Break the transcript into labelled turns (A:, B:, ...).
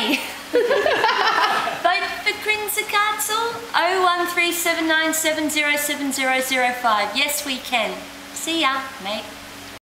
A: money. Vote for Grinsekatze 01379707005. Yes, we can. See ya, mate.